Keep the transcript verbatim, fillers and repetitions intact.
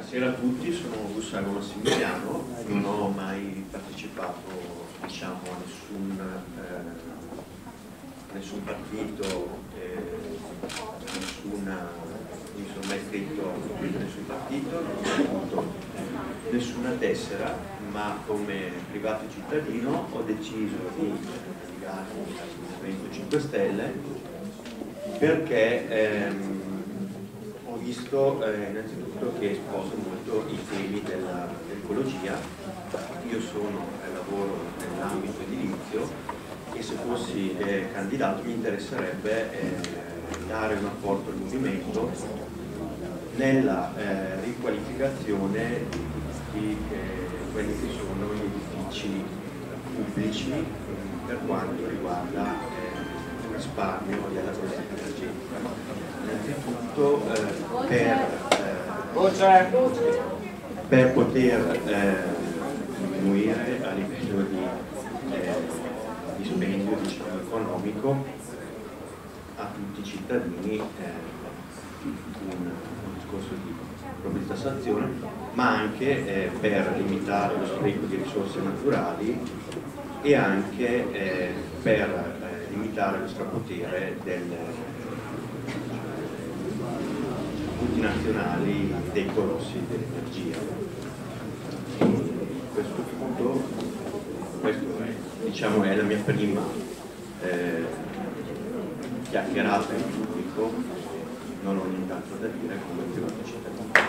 Buonasera a tutti, sono Gustavo Massimiliano, non ho mai partecipato, diciamo, a nessun, eh, nessun partito, eh, nessuna, non mi sono mai iscritto a nessun partito, non ho avuto nessuna tessera, ma come privato cittadino ho deciso di candidarmi al Movimento cinque Stelle perché ehm, ho visto eh, innanzitutto che sposo molto i temi dell'ecologia. Io sono eh, lavoro nell'ambito edilizio e se fossi eh, candidato mi interesserebbe eh, dare un apporto al movimento nella eh, riqualificazione di tutti eh, quelli che sono gli edifici pubblici per quanto riguarda eh, il risparmio della corrente energetica. Innanzitutto eh, per, eh, per poter eh, diminuire a livello di eh, dispendio, diciamo, economico a tutti i cittadini eh, un, un discorso di propria tassazione, ma anche eh, per limitare lo spreco di risorse naturali e anche eh, per eh, limitare lo strapotere del multinazionali dei colossi dell'energia. A questo punto, questo è, diciamo, è la mia prima eh, chiacchierata in pubblico, non ho nient'altro da dire come privato cittadino.